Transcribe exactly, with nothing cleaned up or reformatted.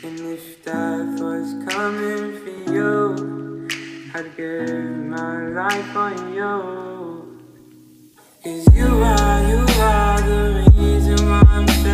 And if death was coming for you, I'd give my life on you. 'Cause you